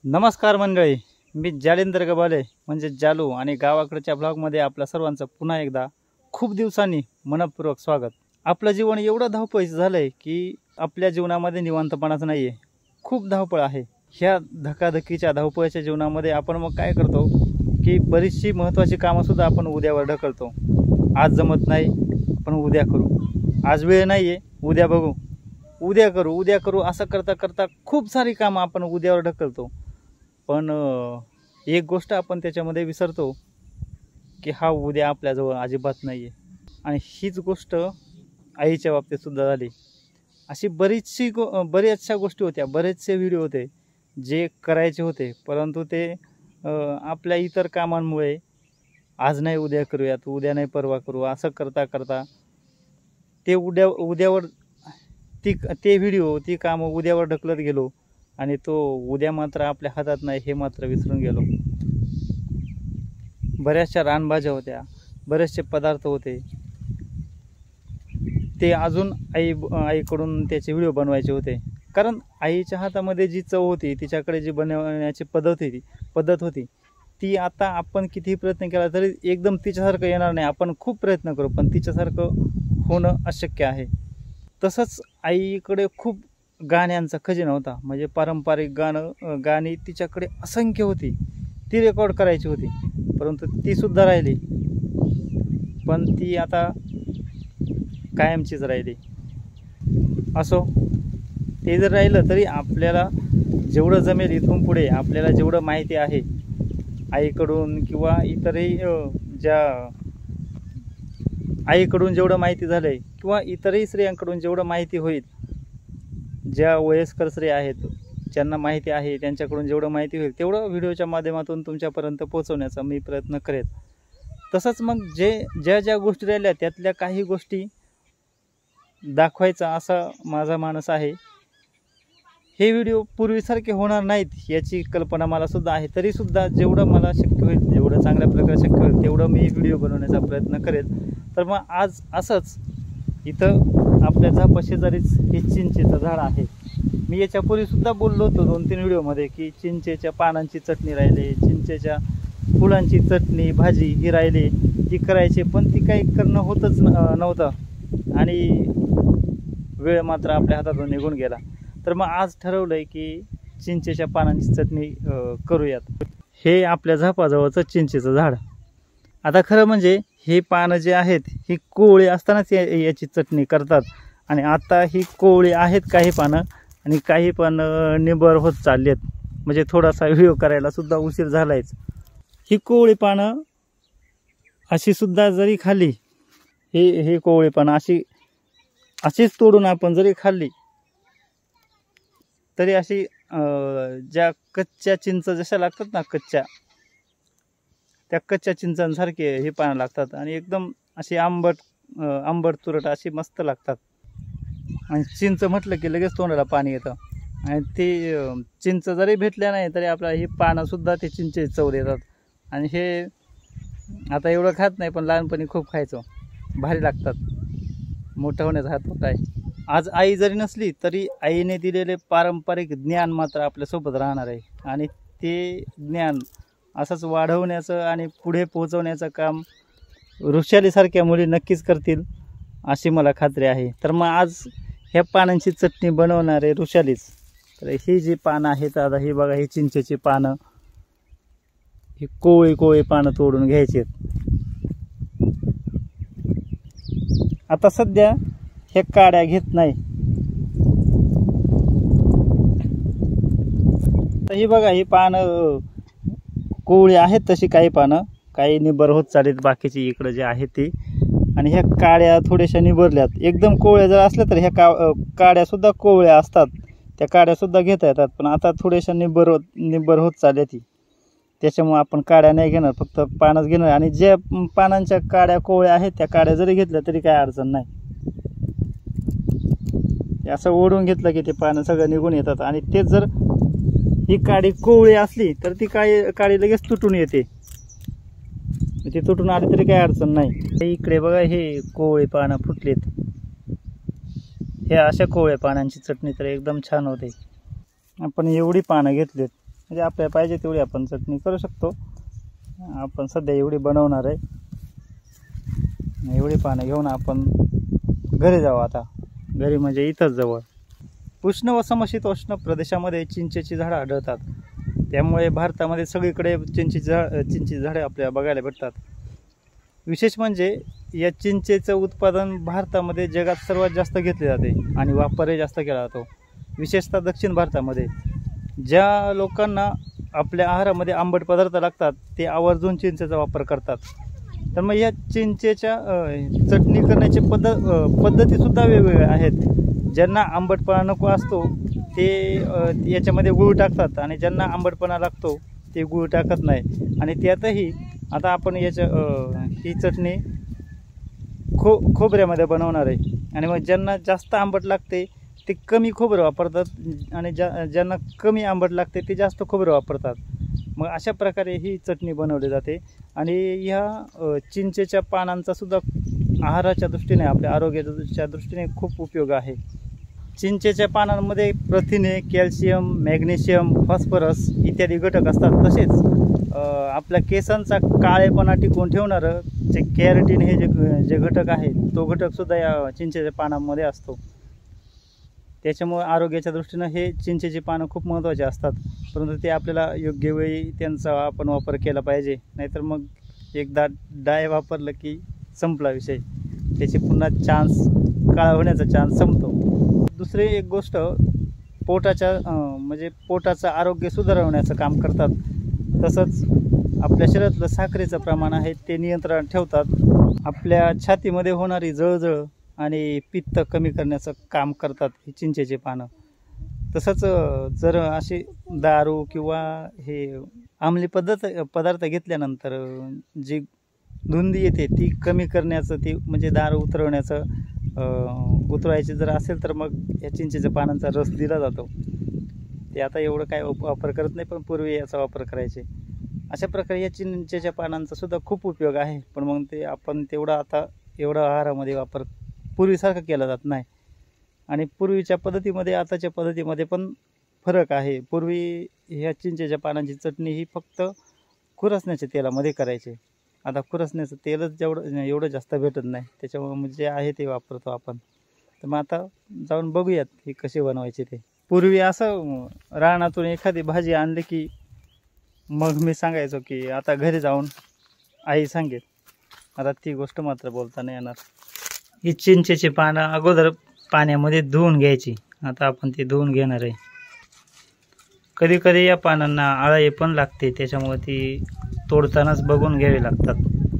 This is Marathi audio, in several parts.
नमस्कार मंडळी, मी जालिंदर गबाले म्हणजे जालू आणि गावाकडच्या ब्लॉगमध्ये आपल्या सर्वांचं पुन्हा एकदा खूप दिवसांनी मनपूर्वक स्वागत। आपलं जीवन एवढं धावपळीचं झालंय की आपल्या जीवनामध्ये निवांतपणाच नाहीये, खूप धावपळ आहे। ह्या धकाधकीच्या धावपळीच्या जीवनामध्ये आपण मग काय करतो की बरीचशी महत्त्वाची कामं सुद्धा आपण उद्यावर ढकलतो। आज जमत नाही पण उद्या करू, आज वेळ नाहीये उद्या बघू, उद्या करू असं करता करता खूप सारी कामं आपण उद्यावर ढकलतो। पण एक गोष्ट आपण त्याच्यामध्ये विसरतो की हा उद्या आपल्याजवळ अजिबात नाही आहे। आणि हीच गोष्ट आईच्या बाबतीत सुद्धा झाली। अशी बऱ्याचशा गोष्टी होत्या, बरेचसे व्हिडिओ होते जे करायचे होते, परंतु ते आपल्या इतर कामांमुळे आज नाही उद्या करूयात, उद्या नाही परवा करू असं करता करता ते उद्यावर ते व्हिडिओ ती कामं उद्यावर ढकलत गेलो आणि तो उद्या मात्र आपल्या हातात नाही हे मात्र विसरून गेलो। बऱ्याचशा रानभाज्या होत्या, बरेचसे पदार्थ होते, ते अजून आईकडून त्याचे व्हिडिओ बनवायचे होते। कारण आईच्या हातामध्ये जी चव होती, तिच्याकडे जी बनवण्याची पद्धत होती ती आता आपण कितीही प्रयत्न केला तरी एकदम तिच्यासारखं येणार नाही। आपण खूप प्रयत्न करू पण तिच्यासारखं होणं अशक्य आहे। तसंच आईकडे खूप गाण्यांचा खजिना होता, म्हणजे पारंपरिक गाणी तिच्याकडे असंख्य होती, ती रेकॉर्ड करायची होती, परंतु ती सुद्धा राहिली, पण ती आता कायमचीच राहिली। असो, ते जर राहिलं तरी आपल्याला जेवढं जमेल इथून पुढे आपल्याला जेवढं माहिती आहे आईकडून किंवा इतरही आईकडून जेवढं माहिती झालंय किंवा इतरही स्त्रियांकडून जेवढं माहिती होईल, ज्या वयस्कर स्त्रिया आहेत ज्यांना माहिती आहे त्यांच्याकडून जेवढं माहिती होईल तेवढं व्हिडिओच्या माध्यमातून तुमच्यापर्यंत पोहोचवण्याचा मी प्रयत्न करेन। तसंच मग ज्या गोष्टी राहिल्या त्यातल्या काही गोष्टी दाखवायचा असा माझा मानस आहे। हे व्हिडिओ पूर्वीसारखे होणार नाहीत याची कल्पना मला सुद्धा आहे, तरीसुद्धा जेवढं मला शक्य होईल, जेवढं चांगल्या प्रकारे शक्य होईल तेवढं मी व्हिडिओ बनवण्याचा प्रयत्न करेन। तर मग आज असंच इथं आपल्या झापाशेजारीच हे चिंचेचं झाड आहे। मी याच्यापूर्वीसुद्धा बोललो होतो 2-3 व्हिडिओमध्ये की चिंचेच्या पानांची चटणी राहिली, चिंचेच्या फुलांची चटणी भाजी ही राहिली, ती करायची, पण ती काही करणं होतच नव्हतं आणि वेळ मात्र आपल्या हातातून निघून गेला। तर मग आज ठरवलंय की चिंचेच्या पानांची चटणी करूयात। हे आपल्या झापाजवळचं चिंचेचं झाड। आता खरं म्हणजे हे पानं जे आहेत ही कोवळी असतानाच याची चटणी करतात, आणि आता ही कोवळी आहेत काही पानं आणि काही पानं निबर होत चालली आहेत, म्हणजे थोडासा व्हिडिओ करायला सुद्धा उशीर झालायच। ही कोवळी पानं अशी सुद्धा जरी खाल्ली, ही कोवळी पानं अशीच तोडून आपण जरी खाल्ली तरी अशी ज्या कच्च्या चिंच जशा लागतात ना, त्या कच्च्या चिंचांसारखे हे पानं लागतात आणि एकदम अशी आंबट तुरट अशी मस्त लागतात। आणि चिंच म्हटलं की लगेच तोंडाला पाणी येतं, आणि ते चिंच जरी भेटल्या नाही तरी आपल्याला ही पानंसुद्धा ते चिंचेची चव देतात। आणि हे आता एवढं खात नाही पण लहानपणी खूप खायचो, भारी लागतात। मोठं होण्याचा हात होत आहे। आज आई जरी नसली तरी आईने दिलेले पारंपरिक ज्ञान मात्र आपल्यासोबत राहणार आहे, आणि ते ज्ञान असंच वाढवण्याचं आणि पुढे पोहोचवण्याचं काम ऋषालीसारख्या मुली नक्कीच करतील अशी मला खात्री आहे। तर मग आज ह्या पानांची चटणी बनवणारे ऋषालीच। तर ही जी पानं आहेत, आता ही बघा, ही चिंचेची पानं, ही कोवळी पानं तोडून घ्यायची आहेत। आता सध्या हे काड्या घेत नाही, तर ही बघा, ही पानं कोवळी आहेत तशी, काही पानं काही निबर होत चालेत, बाकीची इकडं जे आहे ती, आणि ह्या काड्या थोड्याशा निबरल्यात। एकदम कोवळ्या जर असल्या तर ह्या काड्यासुद्धा कोवळ्या असतात, त्या काड्यासुद्धा घेता येतात, पण आता थोड्याशा निबर होत चालल्या ती, त्याच्यामुळे आपण काड्या नाही घेणार, फक्त पानच घेणार। आणि ज्या पानांच्या काड्या कोवळ्या आहेत त्या काड्या जरी घेतल्या तरी काय अडचण नाही, असं ओढून घेतलं की ते पानं सगळं निघून येतात। आणि ते जर ही काडी कोवळी असली तर ती काडी लगेच तुटून येते, ती तुटून आली तरी काही अडचण नाही। इकडे बघा, हे कोवळे पानं फुटलेत, हे अशा कोवळ्या पानांची चटणी तर एकदम छान होते। आपण एवढी पानं घेतलीत, म्हणजे आपल्याला पाहिजे तेवढी आपण चटणी करू शकतो. आपण सध्या एवढी बनवणार आहे. एवढी पानं घेऊन आपण घरी जाऊ. आता घरी म्हणजे इथंच जवळ. उष्ण व समशीतोष्ण प्रदेशामध्ये चिंचेची झाडं आढळतात. त्यामुळे भारतामध्ये सगळीकडे चिंचेची झाडे आपल्याला बघायला भेटतात. विशेष म्हणजे या चिंचेचं उत्पादन भारतामध्ये जगात सर्वात जास्त घेतले जाते आणि वापरही जास्त केला जातो. विशेषतः दक्षिण भारतामध्ये ज्या लोकांना आपल्या आहारामध्ये आंबट पदार्थ लागतात ते आवर्जून चिंचेचा वापर करतात. तर मग या चिंचेच्या चटणी करण्याचे पद्धतीसुद्धा वेगवेगळ्या आहेत. ज्यांना आंबटपणा नको असतो ते याच्यामध्ये गूळ टाकतात आणि ज्यांना आंबटपणा लागतो ते गूळ टाकत नाही. आणि त्यातही आता आपण ही चटणी खोबऱ्यामध्ये बनवणार आहे. आणि मग ज्यांना जास्त आंबट लागते ते कमी खोबरं वापरतात आणि ज्यांना कमी आंबट लागते ते जास्त खोबरं वापरतात. मग अशा प्रकारे ही चटणी बनवली जाते. आणि ह्या चिंचेच्या पानांचा सुद्धा आहाराच्या दृष्टीने आपल्या आरोग्याच्या दृष्टीने खूप उपयोग आहे. चिंचेच्या पानांमध्ये प्रथिने, कॅल्शियम, मॅग्नेशियम, फॉस्फरस इत्यादी घटक असतात. तसेच आपल्या केसांचा काळेपणा टिकवून ठेवणारं जे कॅरोटीन हे जे घटक आहे तो घटकसुद्धा या चिंचेच्या पानांमध्ये असतो. त्याच्यामुळे आरोग्याच्या दृष्टीनं हे चिंचेची पानं खूप महत्त्वाचे असतात. परंतु ते आपल्याला योग्य वेळी त्यांचा आपण वापर केला पाहिजे. नाहीतर मग एकदा डाय वापरलं की संपला विषय. त्याची पुन्हा काळा होण्याचा चान्स संपतो. दुसरी एक गोष्ट पोटाचं आरोग्य सुधारवण्याचं काम करतात. तसंच आपल्या शरीरातलं साखरेचं प्रमाण आहे ते नियंत्रणात ठेवतात. आपल्या छातीमध्ये होणारी जळजळ आणि पित्त कमी करण्याचं काम करतात ही चिंचेची पानं. तसंच जर अशी दारू किंवा हे अंमली पदार्थ घेतल्यानंतर जी धुंदी येते ती कमी करण्याचं, ती म्हणजे दारू उतरवायची जर असेल तर मग या चिंचेच्या पानांचा रस दिला जातो. ते आता एवढं काय वापर करत नाही, पण पूर्वी याचा वापर करायचे. अशा प्रकारे या चिंचेच्या पानांचा सुद्धा खूप उपयोग आहे. पण मग ते आपण एवढा आहारामध्ये वापर पूर्वीसारखा केला जात नाही. आणि पूर्वीच्या पद्धतीमध्ये आताच्या पद्धतीमध्ये पण फरक आहे. पूर्वी ह्या चिंचेच्या पानांची चटणी ही फक्त खुरसण्याच्या तेलामध्ये करायचे. आता खुरसण्याचं तेलच एवढं जास्त भेटत नाही. त्याच्यामुळे जे आहे ते वापरतो आपण. तर मग आता जाऊन बघूयात हे कसे बनवायचे ते. पूर्वी असं रानातून एखादी भाजी आणली की मग मी सांगायचो की आता घरी जाऊन आई सांगेल. आता ती गोष्ट मात्र बोलता नाही येणार. ही चिंचेची पानं अगोदर पाण्यामध्ये धुवून घ्यायची. आता आपण ती धुवून घेणार आहे. कधी कधी या पानांना आळी पण लागते, त्याच्यामुळे ती तोडतानाच बघून घ्यावी लागतात.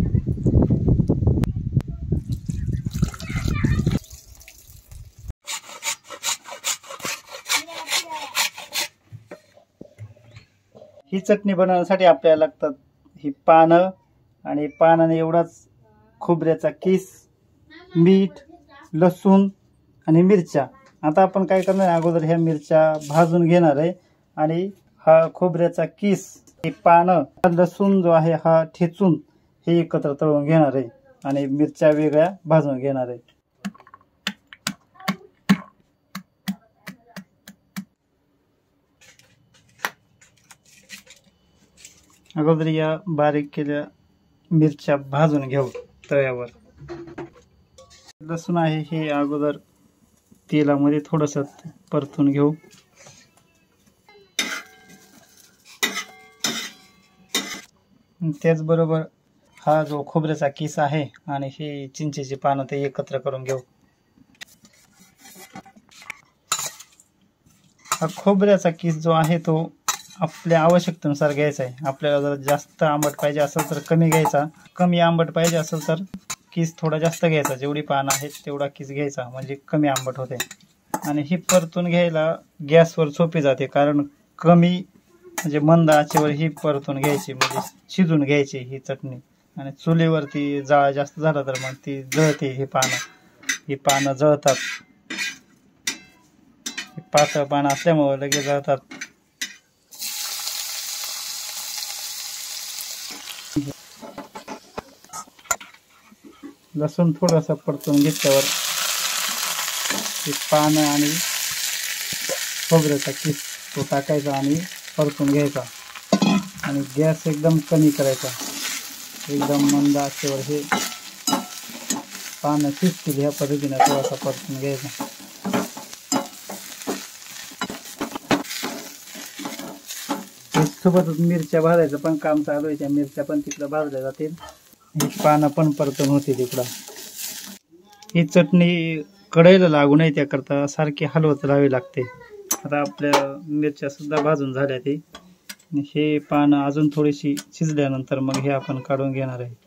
ही चटणी बनवण्यासाठी आपल्याला लागतात ही पानं आणि पानाने एवढाच खोबऱ्याचा किस, मीठ, लसूण आणि मिरच्या. आता आपण काय करणार, अगोदर ह्या मिरच्या भाजून घेणार आहे आणि हा खोबऱ्याचा किस, हे पानं, लसूण जो आहे हा ठेचून हे एकत्र तळून घेणार आहे आणि मिरच्या वेगळ्या भाजून घेणार आहे. अगोदर या बारीक केलेल्या मिरच्या भाजून घेऊ तव्यावर. लसूण आहे हे अगोदर तेलामध्ये थोडंसं परतून घेऊ. त्याचबरोबर हा जो खोबऱ्याचा किस आहे आणि ही चिंचेची पानं ते एकत्र करून घेऊ. हा खोबऱ्याचा किस जो आहे तो आपल्या आवश्यकतेनुसार घ्यायचा आहे. आपल्याला जर जास्त आंबट पाहिजे असेल तर कमी घ्यायचा, कमी आंबट पाहिजे असेल तर किस थोडा जास्त घ्यायचा. जेवढी पानं आहेत तेवढा किस घ्यायचा, म्हणजे कमी आंबट होते. आणि ही परतून घ्यायला गॅसवर सोपी जाते, कारण कमी म्हणजे मंद आचेवर ही परतून घ्यायची, म्हणजे शिजून घ्यायची ही चटणी. आणि चुलीवरती जाळ जास्त झाला तर मग ती जळते. ही पानं जळतात. पातळ पानं असल्यामुळे लगेच जळतात. लसूण थोडासा परतून घेतल्यावर पानं आणि खोबऱ्याचा किस तो टाकायचा आणि परतून घ्यायचा आणि गॅस एकदम कमी करायचा. एकदम मंद आचेवर हे पानं शिजतील ह्या पद्धतीने थोडासा परतून घ्यायचा. सोबतच मिरच्या भाजायचं पण काम चालू आहे. त्या मिरच्या पण तिकडं भाजल्या जातील. ही पानं पण परतून होतील इकडं. ही चटणी कढईला लागू नये त्याकरता सारखी हलवत राहावी लागते. आता आपल्या मिरच्या सुद्धा भाजून झाल्या ते. हे पानं अजून थोडीशी शिजल्यानंतर मग हे आपण काढून घेणार आहे.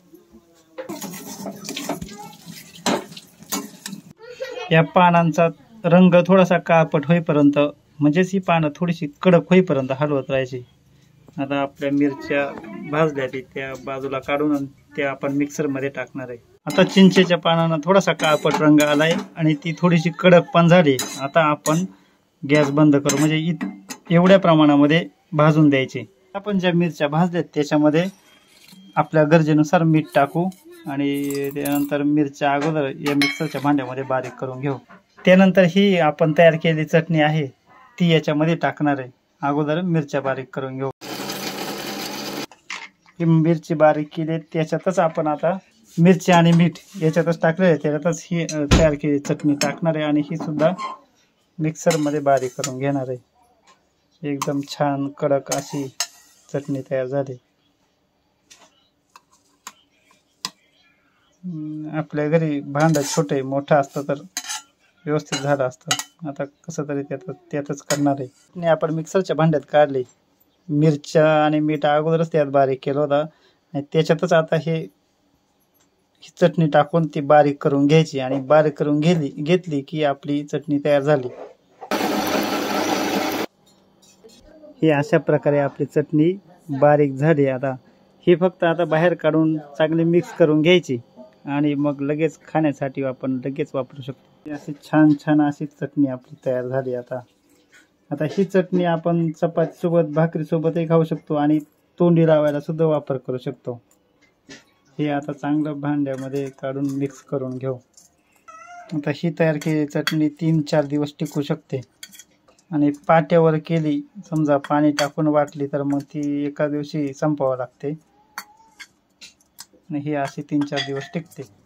या पानांचा रंग थोडासा काळपट होईपर्यंत म्हणजेच ही पानं थोडीशी कडक होईपर्यंत हलवत राहायची. आता आपल्या मिरच्या भाजल्या त्या बाजूला काढून त्या आपण मिक्सरमध्ये टाकणार आहे. आता चिंचेच्या पानांना थोडासा काळपट रंग आलाय आणि ती थोडीशी कडक पण झाली. आता आपण गॅस बंद करू. म्हणजे एवढ्या प्रमाणामध्ये भाजून द्यायचे. आपण ज्या मिरच्या भाजल्यात त्याच्यामध्ये आपल्या गरजेनुसार मीठ टाकू आणि त्यानंतर मिरच्या अगोदर या मिक्सरच्या भांड्यामध्ये बारीक करून घेऊ. त्यानंतर ही आपण तयार केलेली चटणी आहे ती याच्यामध्ये टाकणार आहे. अगोदर मिरच्या बारीक करून घेऊ. ही मिरची बारीक केली त्याच्यातच आपण आता मिरची आणि मीठ याच्यातच टाकले आहे. त्याच्यातच ही तयार केलेली चटणी टाकणार आहे आणि ही सुद्धा मिक्सरमध्ये बारीक करून घेणार आहे. एकदम छान कडक अशी चटणी तयार झाली. आपल्या घरी भांड छोटे मोठं असतं तर व्यवस्थित झालं असतं. आता कसं तरी त्यातच करणार आहे. आणि आपण मिक्सरच्या भांड्यात काढली. मिरच्या आणि मीठ अगोदरच त्यात बारीक केलं होतं आणि त्याच्यातच आता ही चटणी टाकून ती बारीक करून घ्यायची आणि बारीक करून घेतली की आपली चटणी तयार झाली. ही अशा प्रकारे आपली चटणी बारीक झाली. आता ही फक्त आता बाहेर काढून चांगली मिक्स करून घ्यायची आणि मग लगेच खाण्यासाठी आपण लगेच वापरू शकतो. अशी छान छान अशी चटणी आपली तयार झाली. आता ही चटणी आपण चपातीसोबत भाकरीसोबतही खाऊ शकतो आणि तोंडी लावायला सुद्धा वापर करू शकतो. हे आता चांगलं भांड्यामध्ये काढून मिक्स करून घेऊ. आता ही तयार केलेली चटणी 3-4 दिवस टिकू शकते आणि पाट्यावर केली समजा पाणी टाकून वाटली तर मग ती एका दिवशी संपवावी लागते आणि ही अशी 3-4 दिवस टिकते.